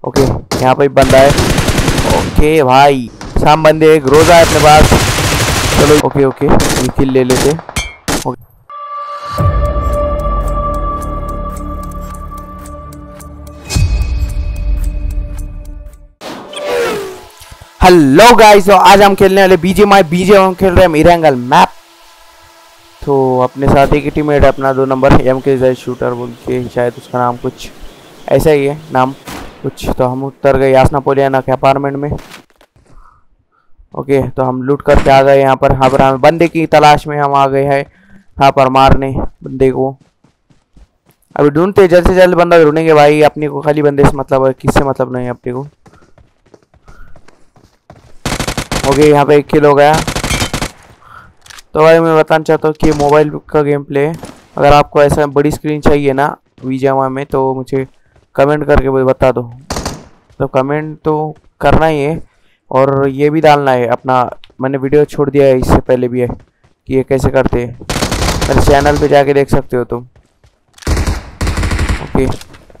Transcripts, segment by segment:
Okay यहाँ पे बंदा है। ओके भाई शाम बंदे एक रोजा है अपने पास। चलो ओके ओके ये किल ले लेते। हेलो गाइस, तो आज हम खेलने वाले बीजे हम खेल रहे हैं मिरांगल मैप। तो अपने साथ एक टीममेट है अपना 2 नंबर MK शूटर बोल के, शायद उसका नाम कुछ ऐसा ही है नाम कुछ। तो हम उतर गए यासना पोलियाना के अपार्टमेंट में। ओके तो हम लूट करके आ गए यहाँ पर हम बंदे की तलाश में हम आ गए हैं यहाँ पर मारने बंदे को। अभी ढूंढते जल्द से जल्द बंदा ढूंढेंगे भाई, अपने को खाली बंदे से मतलब है, किससे मतलब नहीं है अपने को। ओके यहाँ पे 1 किल हो गया। तो भाई मैं बताना चाहता हूँ कि मोबाइल का गेम प्ले, अगर आपको ऐसा बड़ी स्क्रीन चाहिए ना वीजामा में तो मुझे कमेंट करके बता दो। तो कमेंट तो करना ही है और ये भी डालना है अपना, मैंने वीडियो छोड़ दिया है इससे पहले भी है कि ये कैसे करते हैं, मेरे चैनल पे जाके देख सकते हो तुम। ओके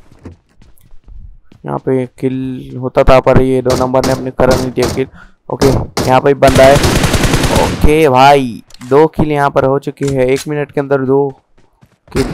यहाँ पे किल होता था पर ये 2 नंबर ने अपने कर नहीं दिया किल। ओके यहाँ पे बंदा है। ओके भाई 2 किल यहाँ पर हो चुकी है 1 मिनट के अंदर 2 किल।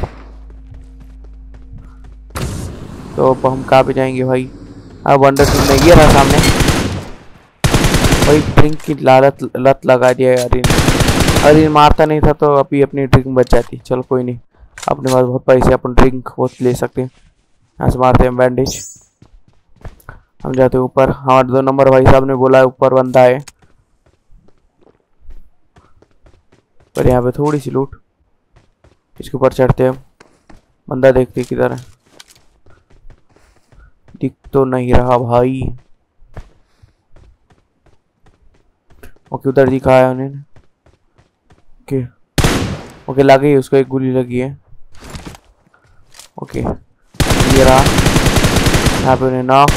तो अब हम कहाँ पे जाएंगे भाई। अब अंडर टीम में ये रहा सामने भाई, ड्रिंक की लत लगा दिया यार अरे मारता नहीं था तो अभी अपनी ड्रिंक बच जाती। चलो कोई नहीं, अपने पास बहुत पैसे, अपन ड्रिंक बहुत ले सकते हैं। यहाँ से मारते हैं बैंडेज, हम जाते हैं ऊपर। हमारे 2 नंबर भाई साहब ने बोला ऊपर बंदा है, पर यहाँ पे थोड़ी सी लूट। इसके ऊपर चढ़ते हैं, बंदा देखते किधर है, दिख तो नहीं रहा भाई। ओके उधर दिखा है उन्हें। ओके ओके लगी उसको, एक गोली लगी है। ओके ये रहा यहाँ पे उन्हें नॉक,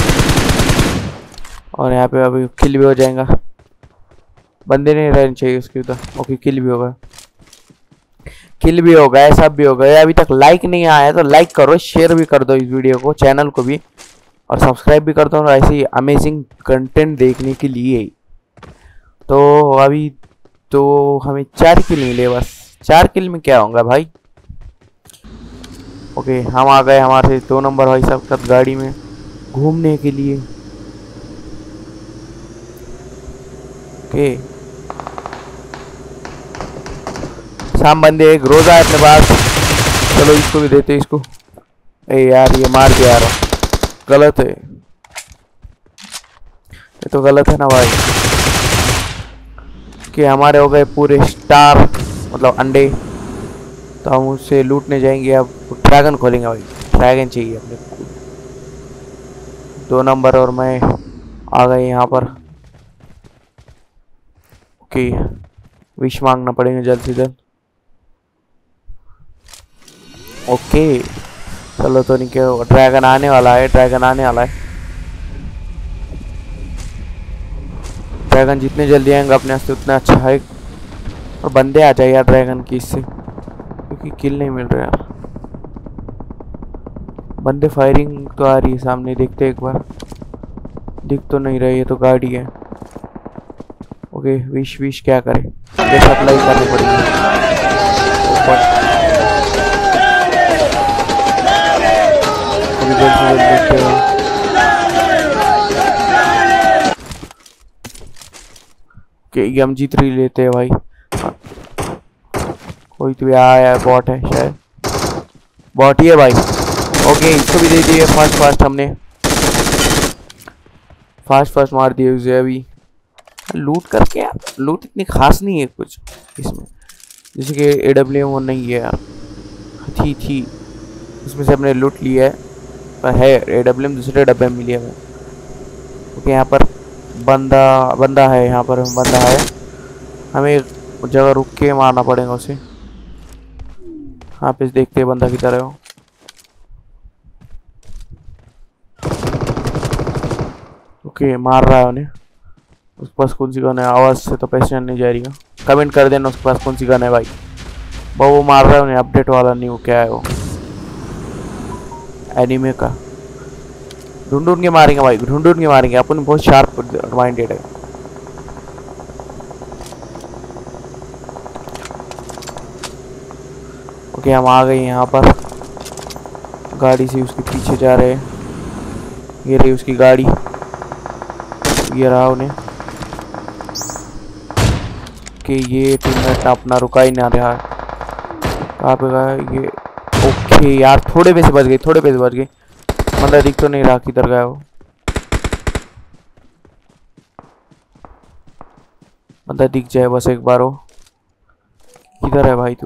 और यहाँ पे अभी किल भी हो जाएगा। बंदे नहीं रहने चाहिए उसके उधर। ओके किल भी होगा, किल भी हो गया, सब भी हो गया। अभी तक लाइक नहीं आया तो लाइक करो, शेयर भी कर दो इस वीडियो को, चैनल को भी, और सब्सक्राइब भी कर दो ऐसे ही अमेजिंग कंटेंट देखने के लिए। तो अभी तो हमें 4 किल मिले बस। 4 किल में क्या होगा भाई। ओके हम आ गए हमारे 2 नंबर भाई साहब साथ गाड़ी में घूमने के लिए। ओके शाम बंदे एक रोजा है अपने पास। चलो इसको भी देते इसको। ए यार ये मार दिया यार, गलत है ये तो, गलत है ना भाई। कि हमारे हो गए पूरे स्टार मतलब अंडे। तो हम उससे लूटने जाएंगे। अब ड्रैगन खोलेंगे भाई, ड्रैगन चाहिए अपने को। 2 नंबर और मैं आ गए यहाँ पर। ओके विश मांगना पड़ेगा जल्द से जल्द। ओके चलो तो नहीं क्या, ड्रैगन आने वाला है, ड्रैगन आने वाला है। ड्रैगन जितने जल्दी आएंगे अपने वास्ते उतना अच्छा है। और बंदे आ जाए यार ड्रैगन की इससे, क्योंकि किल नहीं मिल रहा यार। बंदे फायरिंग तो आ रही है सामने, देखते एक बार, दिख तो नहीं रही है तो गाड़ी है। ओके विश विश क्या करें, सप्लाई करनी पड़ेगी ऊपर। कि हम जीत रही लेते हैं भाई। कोई तो आया, बॉट है शायद, बॉट ही है भाई। ओके इसको भी दे दिए फास्ट हमने, फास्ट मार दिए उसे। अभी लूट करके यार, लूट इतनी खास नहीं है कुछ इसमें, जैसे कि AWM नहीं है यार, थी इसमें से हमने लूट लिया है, पर है AWM दूसरे डब्बे में लिया है। ओके यहाँ पर बंदा है, यहाँ पर बंदा है, हमें जगह रुक के मारना पड़ेगा उसे। यहाँ पे देखते हैं बंदा किधर है वो। ओके मार रहा है उन्हें। उसके पास कौन सी गन है, आवाज से तो पहचान नहीं जा रही है। कमेंट कर देना उसके पास कौन सी गन है भाई। वो मार रहा है उन्हें, अपडेट वाला नहीं, वो क्या है वो एनीमे का ढूंढ ढूंढ के मारेंगे भाई, ढूंढ ढूंढ के मारेंगे, अपन बहुत शार्प माइंडेड है। ओके हम आ गए यहाँ पर, गाड़ी से उसके पीछे जा रहे हैं। ये रही उसकी गाड़ी, ये रहा उन्हें कि ये टीममेट अपना रुका ही ना रहा। कहाँ पे गया ये? ओके यार थोड़े पे से बच गई, थोड़े पे से बच गई। मतलब दिख तो नहीं रहा किधर गया वो, मतलब दिख जाए बस एक बार। वो किधर है भाई तू?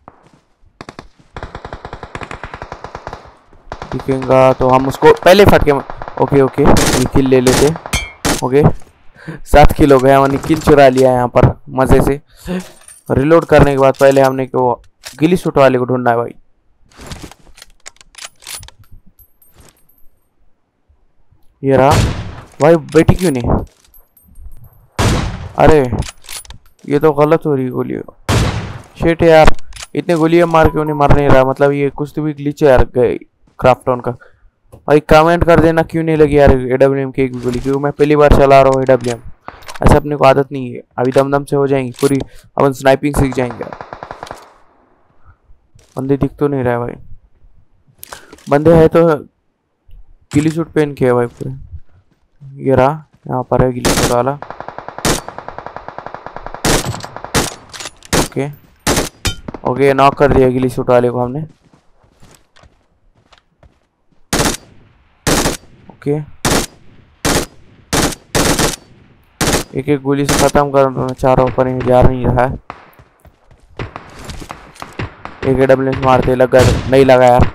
दिखेगा तो हम उसको पहले फटके। ओके ओके ये किल ले लेते। ओके 7 किल हो गया, हमने किल चुरा लिया यहाँ पर मजे से। रिलोड करने के बाद पहले हमने वो गिली सूट वाले को ढूंढना है भाई। ये रहा भाई, बेटी क्यों नहीं? अरे ये तो गलत हो रही है गोली। शेट यार इतने गोलियां मार क्यों नहीं मर नहीं रहा? मतलब ये कुछ तो भी ग्लिच है यार क्राफ्टन का। भाई कमेंट कर देना क्यों नहीं लगी यार एडब्ल्यूएम की एक भी गोली, क्योंकि मैं पहली बार चला रहा हूँ एडब्ल्यूएम। ऐसा अपने को आदत नहीं है, अभी दम दम से हो जाएंगी पूरी, अपन स्नाइपिंग सीख जाएंगे। बंदे दिख तो नहीं रहा है भाई, बंदे है तो गिली सूट पहन के है भाई पूरे। ये रहा यहाँ पर है गिली सूट वाला। ओके ओके नॉक कर दिया गिली सूट वाले को हमने। ओके एक एक गोली से खत्म करना चाह रहा हूँ पर जा नहीं रहा है। एक एडब्ल्यूएम मारते लग गया, नहीं लगा यार।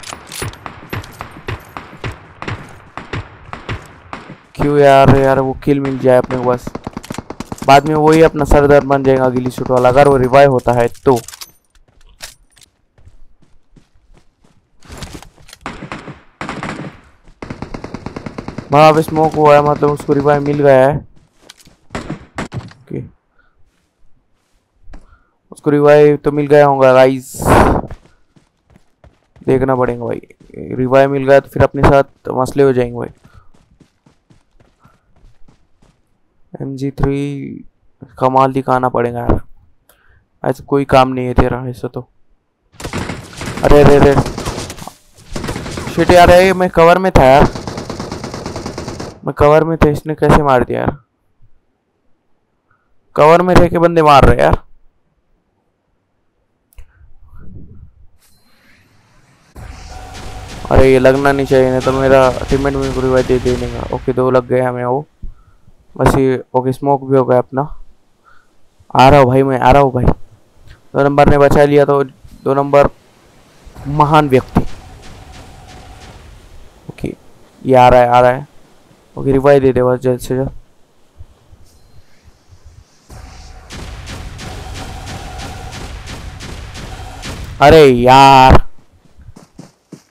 क्यों यार? यार वो किल मिल जाए अपने को बस, बाद में वही अपना सरदर्द बन जाएगा गिली सूट वाला अगर वो रिवाइव होता है तो। वहां पे स्मोक हुआ है, मतलब उसको रिवाइव मिल गया है। ओके उसको रिवाइव तो मिल गया होगा गाइस, देखना पड़ेगा भाई। रिवाइव मिल गया तो फिर अपने साथ मसले हो जाएंगे भाई। MG3 कमाल दिखाना पड़ेगा यार, ऐसा कोई काम नहीं है तेरा ऐसा तो। अरे अरे अरे शिट यार, मैं कवर में था यार, मैं कवर में था, इसने कैसे मार दिया यार? कवर में रह के बंदे मार रहे यार। अरे ये लगना नहीं चाहिए, नहीं तो मेरा टीममेट में पूरी बात दे देगा। ओके 2 लग गए हमें वो बस ये। ओके स्मोक भी हो गया अपना। आ रहा हूँ भाई, मैं आ रहा हूँ भाई। 2 नंबर ने बचा लिया तो 2 नंबर महान व्यक्ति। ओके ये आ रहा है, आ रहा है। ओके रिवाइव दे दे बस जल्द से जल्द। अरे यार